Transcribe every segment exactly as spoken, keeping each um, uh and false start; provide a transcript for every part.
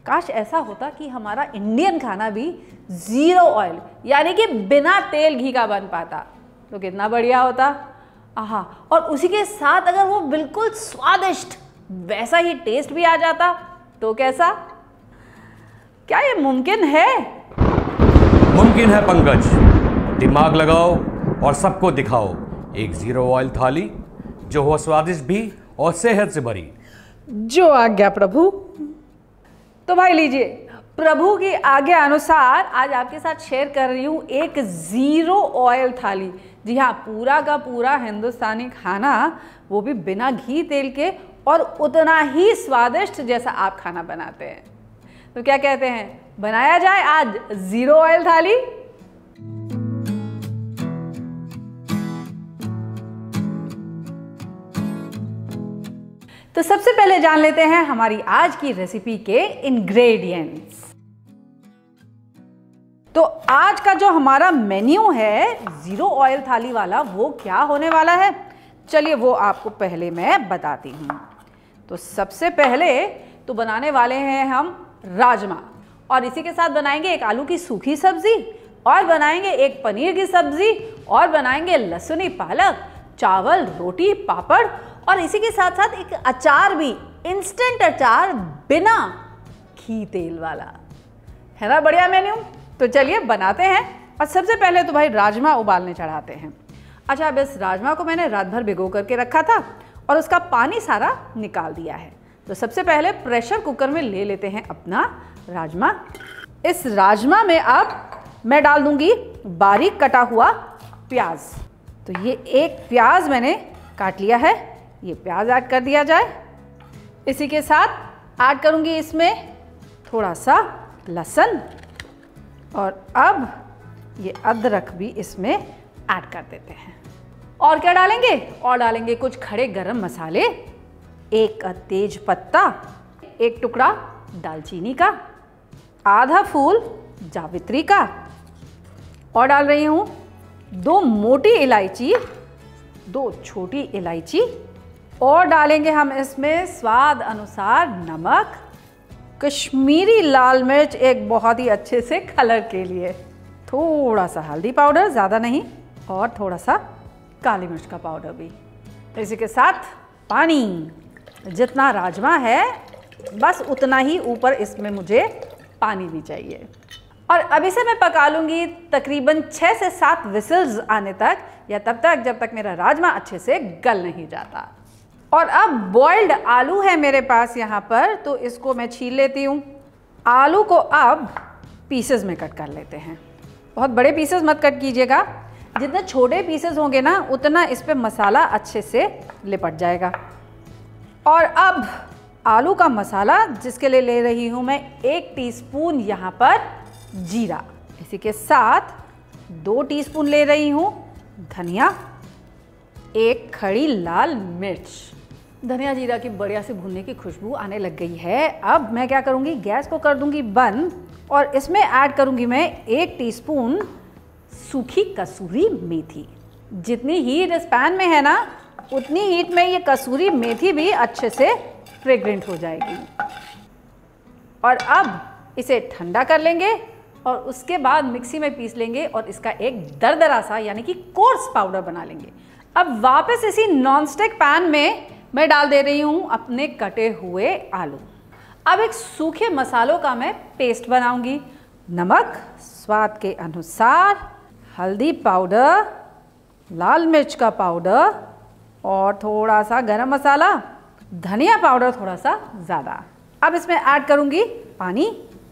काश ऐसा होता कि हमारा इंडियन खाना भी ज़ीरो ऑयल यानी कि बिना तेल घी का बन पाता तो कितना बढ़िया होता। आहा, और उसी के साथ अगर वो बिल्कुल स्वादिष्ट वैसा ही टेस्ट भी आ जाता तो कैसा? क्या ये मुमकिन है? मुमकिन है पंकज, दिमाग लगाओ और सबको दिखाओ एक जीरो ऑयल थाली जो हो स्वादिष्ट भी और सेहत से भरी। जो आज्ञा प्रभु। तो भाई लीजिए, प्रभु की आज्ञा अनुसार आज आपके साथ शेयर कर रही हूँ एक ज़ीरो ऑयल थाली। जी हाँ, पूरा का पूरा हिंदुस्तानी खाना, वो भी बिना घी तेल के और उतना ही स्वादिष्ट जैसा आप खाना बनाते हैं। तो क्या कहते हैं, बनाया जाए आज ज़ीरो ऑयल थाली? तो सबसे पहले जान लेते हैं हमारी आज की रेसिपी के इंग्रेडिएंट्स। तो आज का जो हमारा मेन्यू है जीरो ऑयल थाली वाला, वो क्या होने वाला है, चलिए वो आपको पहले मैं बताती हूँ। तो सबसे पहले तो बनाने वाले हैं हम राजमा, और इसी के साथ बनाएंगे एक आलू की सूखी सब्जी, और बनाएंगे एक पनीर की सब्जी, और बनाएंगे लहसुनी पालक, चावल, रोटी, पापड़, और इसी के साथ साथ एक अचार भी, इंस्टेंट अचार बिना घी तेल वाला। है ना बढ़िया मेन्यू? तो चलिए बनाते हैं। और सबसे पहले तो भाई राजमा उबालने चढ़ाते हैं। अच्छा, अब इस राजमा को मैंने रात भर भिगो करके रखा था और उसका पानी सारा निकाल दिया है। तो सबसे पहले प्रेशर कुकर में ले लेते हैं अपना राजमा। इस राजमा में अब मैं डाल दूंगी बारीक कटा हुआ प्याज। तो ये एक प्याज मैंने काट लिया है, ये प्याज ऐड कर दिया जाए। इसी के साथ ऐड करूंगी इसमें थोड़ा सा लहसुन, और अब ये अदरक भी इसमें ऐड कर देते हैं। और क्या डालेंगे? और डालेंगे कुछ खड़े गरम मसाले, एक तेज पत्ता, एक टुकड़ा दालचीनी का, आधा फूल जावित्री का, और डाल रही हूँ दो मोटी इलायची, दो छोटी इलायची, और डालेंगे हम इसमें स्वाद अनुसार नमक, कश्मीरी लाल मिर्च एक बहुत ही अच्छे से कलर के लिए, थोड़ा सा हल्दी पाउडर, ज़्यादा नहीं, और थोड़ा सा काली मिर्च का पाउडर भी। इसी के साथ पानी, जितना राजमा है बस उतना ही ऊपर इसमें मुझे पानी भी चाहिए। और अब इसे मैं पका लूँगी तकरीबन छः से सात विसल्स आने तक, या तब तक जब तक मेरा राजमा अच्छे से गल नहीं जाता। और अब बॉइल्ड आलू है मेरे पास यहाँ पर, तो इसको मैं छील लेती हूँ। आलू को अब पीसेस में कट कर लेते हैं। बहुत बड़े पीसेस मत कट कीजिएगा, जितने छोटे पीसेस होंगे ना उतना इस पर मसाला अच्छे से लिपट जाएगा। और अब आलू का मसाला, जिसके लिए ले रही हूँ मैं एक टीस्पून यहाँ पर जीरा, इसी के साथ दो टीस्पून ले रही हूँ धनिया, एक खड़ी लाल मिर्च। धनिया जीरा की बढ़िया से भुनने की खुशबू आने लग गई है। अब मैं क्या करूँगी, गैस को कर दूँगी बंद, और इसमें ऐड करूँगी मैं एक टीस्पून सूखी कसूरी मेथी। जितनी हीट इस पैन में है ना, उतनी हीट में ये कसूरी मेथी भी अच्छे से फ्रेग्रेंट हो जाएगी। और अब इसे ठंडा कर लेंगे और उसके बाद मिक्सी में पीस लेंगे और इसका एक दरदरा सा यानी कि कोर्स पाउडर बना लेंगे। अब वापस इसी नॉनस्टिक पैन में मैं डाल दे रही हूँ अपने कटे हुए आलू। अब एक सूखे मसालों का मैं पेस्ट बनाऊंगी। नमक स्वाद के अनुसार, हल्दी पाउडर, लाल मिर्च का पाउडर, और थोड़ा सा गरम मसाला, धनिया पाउडर थोड़ा सा ज़्यादा। अब इसमें ऐड करूंगी पानी,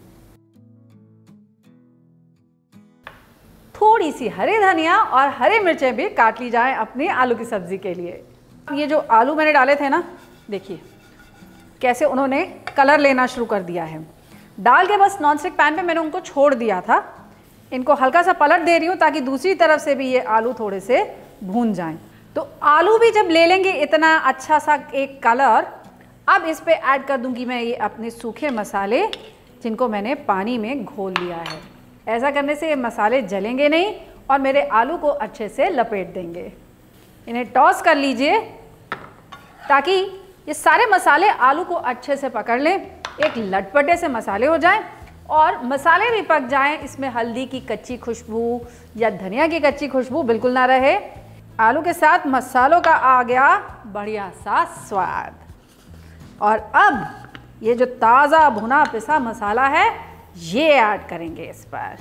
थोड़ी सी हरी धनिया और हरी मिर्चें भी काट ली जाएं अपनी आलू की सब्जी के लिए। ये जो आलू मैंने डाले थे ना, देखिए कैसे उन्होंने कलर लेना शुरू कर दिया है। डाल के बस नॉनस्टिक पैन पे मैंने उनको छोड़ दिया था। इनको हल्का सा पलट दे रही हूँ ताकि दूसरी तरफ से भी ये आलू थोड़े से भून जाएं। तो आलू भी जब ले लेंगे इतना अच्छा सा एक कलर, अब इस पे ऐड कर दूंगी मैं ये अपने सूखे मसाले, जिनको मैंने पानी में घोल लिया है। ऐसा करने से ये मसाले जलेंगे नहीं और मेरे आलू को अच्छे से लपेट देंगे। इन्हें टॉस कर लीजिए ताकि ये सारे मसाले आलू को अच्छे से पकड़ लें। एक लटपटे से मसाले हो जाएं और मसाले भी पक जाएं, इसमें हल्दी की कच्ची खुशबू या धनिया की कच्ची खुशबू बिल्कुल ना रहे। आलू के साथ मसालों का आ गया बढ़िया सा स्वाद। और अब ये जो ताज़ा भुना पिसा मसाला है ये ऐड करेंगे इस पर।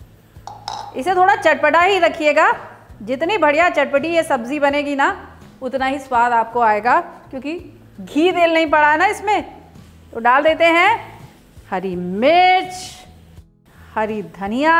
इसे थोड़ा चटपटा ही रखिएगा, जितनी बढ़िया चटपटी ये सब्ज़ी बनेगी ना उतना ही स्वाद आपको आएगा, क्योंकि घी तेल नहीं पड़ा है ना इसमें। तो डाल देते हैं हरी मिर्च, हरी धनिया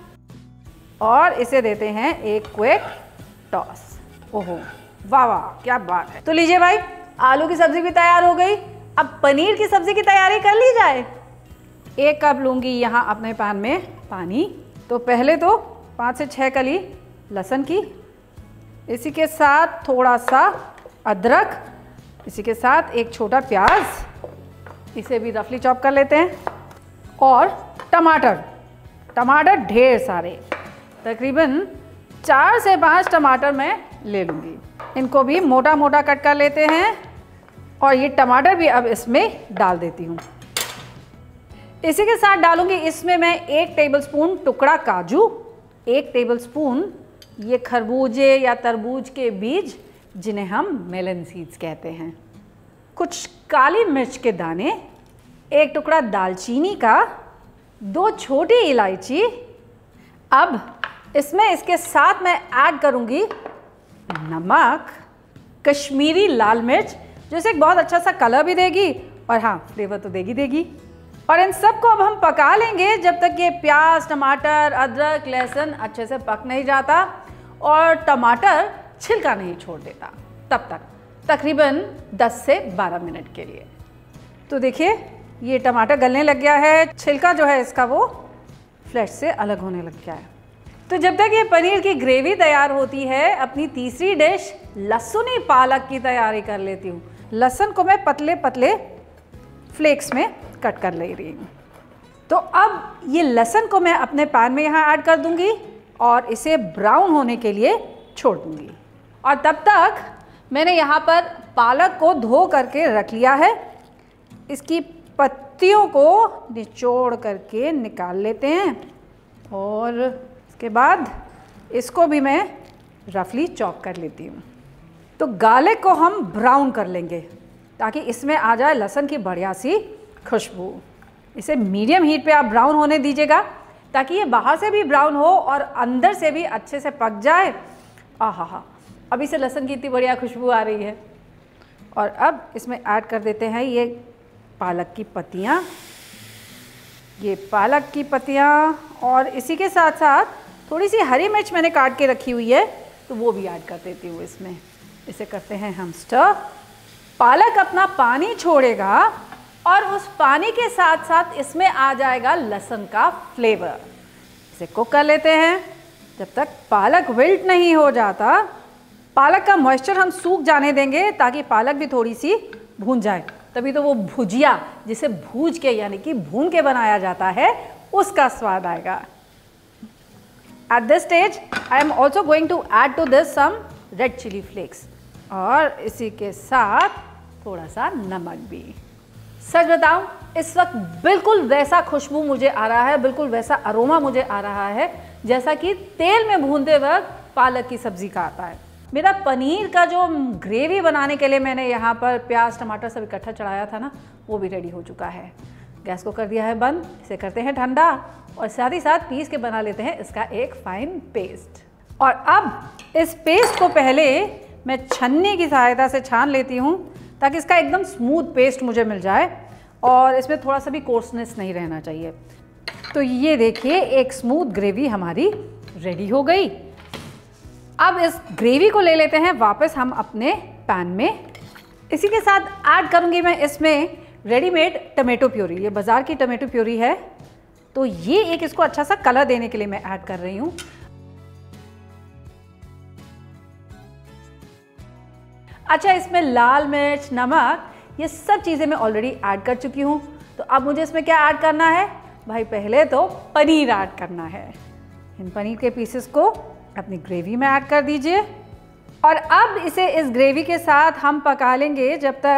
और इसे देते हैं एक क्विक टॉस। ओहो वाह वाह क्या बात है। तो लीजिए भाई, आलू की सब्ज़ी भी तैयार हो गई। अब पनीर की सब्ज़ी की तैयारी कर ली जाए। एक कप लूँगी यहाँ अपने पैन में पानी। तो पहले तो पाँच से छः कली लहसुन की, इसी के साथ थोड़ा सा अदरक, इसी के साथ एक छोटा प्याज, इसे भी रफली चॉप कर लेते हैं। और टमाटर, टमाटर ढेर सारे, तकरीबन चार से पाँच टमाटर मैं ले लूँगी। इनको भी मोटा मोटा कट कर लेते हैं और ये टमाटर भी अब इसमें डाल देती हूँ। इसी के साथ डालूंगी इसमें मैं एक टेबलस्पून टुकड़ा काजू, एक टेबलस्पून ये खरबूजे या तरबूज के बीज जिन्हें हम मेलन सीड्स कहते हैं, कुछ काली मिर्च के दाने, एक टुकड़ा दालचीनी का, दो छोटी इलायची। अब इसमें इसके साथ मैं ऐड करूंगी नमक, कश्मीरी लाल मिर्च, जो इसे एक बहुत अच्छा सा कलर भी देगी और हाँ फ्लेवर तो देगी देगी। और इन सब को अब हम पका लेंगे जब तक ये प्याज, टमाटर, अदरक, लहसुन अच्छे से पक नहीं जाता और टमाटर छिलका नहीं छोड़ देता, तब तक तकरीबन दस से बारह मिनट के लिए। तो देखिए ये टमाटर गलने लग गया है, छिलका जो है इसका वो फ्लेश से अलग होने लग गया है। तो जब तक ये पनीर की ग्रेवी तैयार होती है, अपनी तीसरी डिश लहसुनी पालक की तैयारी कर लेती हूँ। लहसुन को मैं पतले पतले फ्लेक्स में कट कर ले रही हूँ। तो अब ये लहसुन को मैं अपने पैन में यहाँ ऐड कर दूँगी और इसे ब्राउन होने के लिए छोड़ दूँगी। और तब तक मैंने यहाँ पर पालक को धो करके रख लिया है। इसकी पत्तियों को निचोड़ करके निकाल लेते हैं और इसके बाद इसको भी मैं रफली चॉप कर लेती हूँ। तो गार्लिक को हम ब्राउन कर लेंगे ताकि इसमें आ जाए लहसुन की बढ़िया सी खुशबू। इसे मीडियम हीट पे आप ब्राउन होने दीजिएगा ताकि ये बाहर से भी ब्राउन हो और अंदर से भी अच्छे से पक जाए। आहा हा, अभी से लहसुन की इतनी बढ़िया खुशबू आ रही है। और अब इसमें ऐड कर देते हैं ये पालक की पत्तियाँ, ये पालक की पत्तियाँ और इसी के साथ साथ थोड़ी सी हरी मिर्च मैंने काट के रखी हुई है तो वो भी ऐड कर देती हूँ इसमें। इसे करते हैं हम स्टर। पालक अपना पानी छोड़ेगा और उस पानी के साथ साथ इसमें आ जाएगा लहसुन का फ्लेवर। इसे कुक कर लेते हैं जब तक पालक विल्ट नहीं हो जाता। पालक का मॉइस्चर हम सूख जाने देंगे ताकि पालक भी थोड़ी सी भून जाए, तभी तो वो भुजिया जिसे भूज के यानी कि भून के बनाया जाता है उसका स्वाद आएगा। At this stage, I am also going to add to this some red chili flakes और इसी के साथ थोड़ा सा नमक भी। सच बताऊं, इस वक्त बिल्कुल वैसा खुशबू मुझे आ रहा है, बिल्कुल वैसा अरोमा मुझे आ रहा है जैसा कि तेल में भूनते वक्त पालक की सब्ज़ी का आता है। मेरा पनीर का जो ग्रेवी बनाने के लिए मैंने यहाँ पर प्याज टमाटर सब इकट्ठा चढ़ाया था ना, वो भी रेडी हो चुका है। गैस को कर दिया है बंद, इसे करते हैं ठंडा और साथ ही साथ पीस के बना लेते हैं इसका एक फाइन पेस्ट। और अब इस पेस्ट को पहले मैं छन्नी की सहायता से छान लेती हूँ ताकि इसका एकदम स्मूथ पेस्ट मुझे मिल जाए और इसमें थोड़ा सा भी कोर्सनेस नहीं रहना चाहिए। तो ये देखिए एक स्मूथ ग्रेवी हमारी रेडी हो गई। अब इस ग्रेवी को ले लेते हैं वापस हम अपने पैन में। इसी के साथ ऐड करूँगी मैं इसमें रेडीमेड टमेटो प्यूरी। ये बाज़ार की टमेटो प्यूरी है, तो ये एक इसको अच्छा सा कलर देने के लिए मैं ऐड कर रही हूँ। अच्छा, इसमें लाल मिर्च, नमक, ये सब चीज़ें मैं ऑलरेडी ऐड कर चुकी हूँ। तो अब मुझे इसमें क्या ऐड करना है भाई? पहले तो पनीर ऐड करना है। इन पनीर के पीसेस को अपनी ग्रेवी में ऐड कर दीजिए और अब इसे इस ग्रेवी के साथ हम पका लेंगे जब तक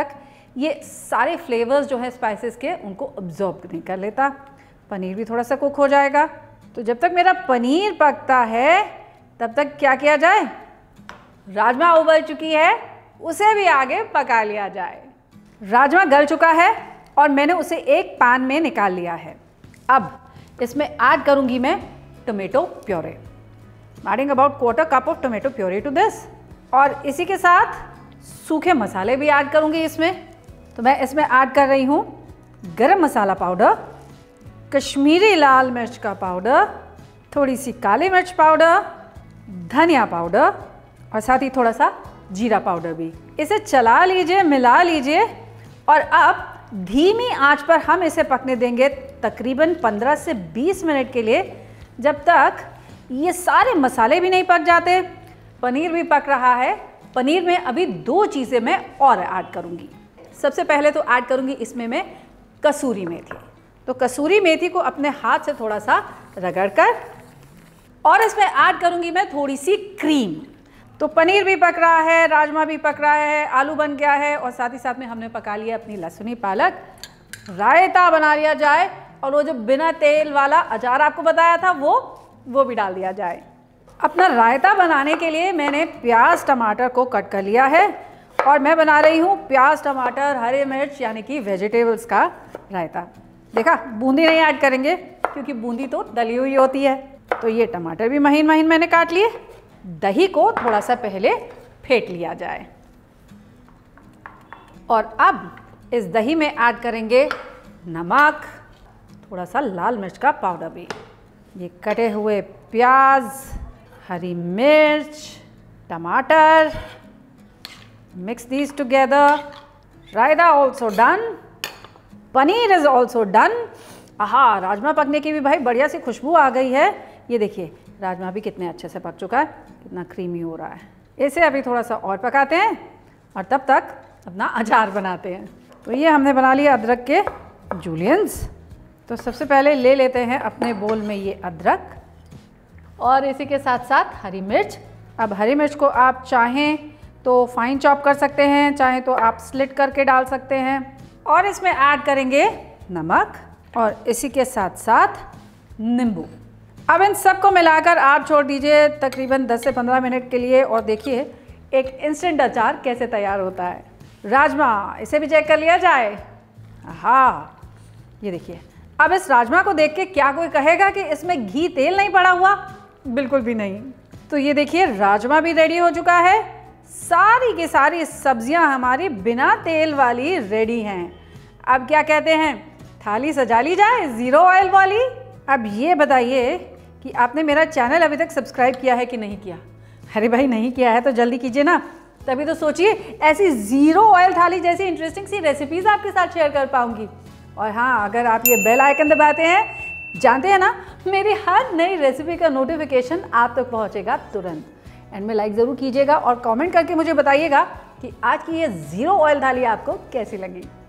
ये सारे फ्लेवर्स जो है स्पाइसेस के उनको अब्जॉर्ब नहीं कर लेता। पनीर भी थोड़ा सा कुक हो जाएगा। तो जब तक मेरा पनीर पकता है तब तक क्या किया जाए, राजमा उबल चुकी है उसे भी आगे पका लिया जाए। राजमा गल चुका है और मैंने उसे एक पैन में निकाल लिया है। अब इसमें ऐड करूंगी मैं tomato puree. Adding about quarter cup of tomato puree to this. और इसी के साथ सूखे मसाले भी ऐड करूंगी इसमें। तो मैं इसमें ऐड कर रही हूँ गरम मसाला पाउडर, कश्मीरी लाल मिर्च का पाउडर, थोड़ी सी काली मिर्च पाउडर, धनिया पाउडर और साथ ही थोड़ा सा जीरा पाउडर भी। इसे चला लीजिए, मिला लीजिए और अब धीमी आंच पर हम इसे पकने देंगे तकरीबन पंद्रह से बीस मिनट के लिए, जब तक ये सारे मसाले भी नहीं पक जाते, पनीर भी पक रहा है। पनीर में अभी दो चीज़ें मैं और ऐड करूँगी। सबसे पहले तो ऐड करूँगी इसमें मैं कसूरी मेथी। तो कसूरी मेथी को अपने हाथ से थोड़ा सा रगड़कर और इसमें ऐड करूँगी मैं थोड़ी सी क्रीम। तो पनीर भी पक रहा है, राजमा भी पक रहा है, आलू बन गया है और साथ ही साथ में हमने पका लिया अपनी लहसुनी पालक। रायता बना लिया जाए और वो जो बिना तेल वाला अचार आपको बताया था वो वो भी डाल दिया जाए। अपना रायता बनाने के लिए मैंने प्याज टमाटर को कट कर लिया है और मैं बना रही हूँ प्याज टमाटर हरी मिर्च यानी कि वेजिटेबल्स का रायता। देखा, बूंदी नहीं ऐड करेंगे क्योंकि बूंदी तो डली हुई होती है। तो ये टमाटर भी महीन महीन मैंने काट लिए। दही को थोड़ा सा पहले फेंट लिया जाए और अब इस दही में ऐड करेंगे नमक, थोड़ा सा लाल मिर्च का पाउडर भी, ये कटे हुए प्याज, हरी मिर्च, टमाटर। Mix these together. Raita also done, paneer is also done. आहा, राजमा पकने की भी भाई बढ़िया सी खुशबू आ गई है। ये देखिए राजमा भी कितने अच्छे से पक चुका है, कितना क्रीमी हो रहा है। इसे अभी थोड़ा सा और पकाते हैं और तब तक अपना अचार बनाते हैं। तो ये हमने बना लिया अदरक के जूलियंस। तो सबसे पहले ले लेते हैं अपने बोल में ये अदरक और इसी के साथ साथ हरी मिर्च। अब हरी मिर्च को आप चाहें तो फाइन चॉप कर सकते हैं, चाहें तो आप स्लिट करके डाल सकते हैं। और इसमें ऐड करेंगे नमक और इसी के साथ साथ नींबू। अब इन सबको मिलाकर आप छोड़ दीजिए तकरीबन दस से पंद्रह मिनट के लिए और देखिए एक इंस्टेंट अचार कैसे तैयार होता है। राजमा, इसे भी चेक कर लिया जाए। हाँ, ये देखिए। अब इस राजमा को देख के क्या कोई कहेगा कि इसमें घी तेल नहीं पड़ा हुआ? बिल्कुल भी नहीं। तो ये देखिए राजमा भी रेडी हो चुका है, सारी की सारी सब्जियां हमारी बिना तेल वाली रेडी हैं। अब क्या कहते हैं, थाली सजा ली जाए ज़ीरो ऑयल वाली। अब ये बताइए कि आपने मेरा चैनल अभी तक सब्सक्राइब किया है कि नहीं किया? अरे भाई नहीं किया है तो जल्दी कीजिए ना, तभी तो सोचिए ऐसी ज़ीरो ऑयल थाली जैसी इंटरेस्टिंग सी रेसिपीज़ आपके साथ शेयर कर पाऊँगी। और हाँ, अगर आप ये बेल आइकन दबाते हैं, जानते हैं ना, मेरी हर नई रेसिपी का नोटिफिकेशन आप तक पहुँचेगा तुरंत। एंड में लाइक ज़रूर कीजिएगा और कमेंट करके मुझे बताइएगा कि आज की ये ज़ीरो ऑयल थाली आपको कैसी लगी।